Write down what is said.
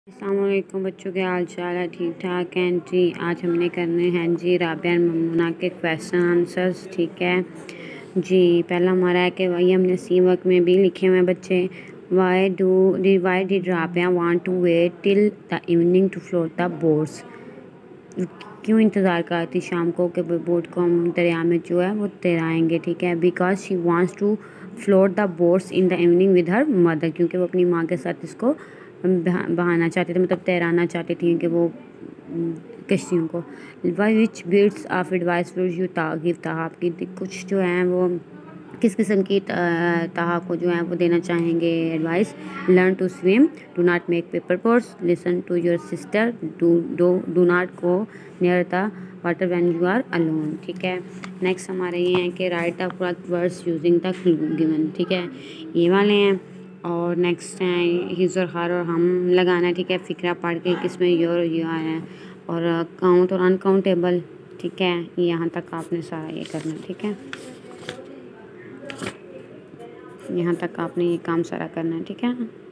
अस्सलाम वालेकुम बच्चों, के हाल चाल है? ठीक ठाक हैं जी। आज हमने करने हैं जी राबिया एंड ममूना के क्वेश्चन आंसर्स। ठीक है जी। पहला हमारा है कि वही हमने सी वर्क में भी लिखे हुए हैं बच्चे। Why did Rabia want to wait till the evening to float the boats? क्यों इंतज़ार कर थी शाम को कि बोट को हम दरिया में जो है वो तैराएंगे। ठीक है। Because she wants to float the boats in the evening with her mother, क्योंकि वो अपनी माँ के साथ इसको बहाना चाहते थे, मतलब तैराना चाहती थी कि वो कश्तियों को। Why which bits of advice would you give Taha? आपकी कुछ जो हैं वो किस किस्म की ताहा को जो है वो देना चाहेंगे advice? Learn to swim, do not make paper boats, listen to your sister, do not go near the water when you are alone. ठीक है। नेक्स्ट हमारे ये हैं कि right the correct words using the clue given. ठीक है, ये वाले हैं। और नेक्स्ट हैं हिज और हर और हम लगाना है। ठीक है, फिक्रा पढ़ के किसमें योर है और काउंट और अनकाउंटेबल। ठीक है, यहाँ तक आपने सारा ये करना है। ठीक है, यहाँ तक आपने ये काम सारा करना है। ठीक है।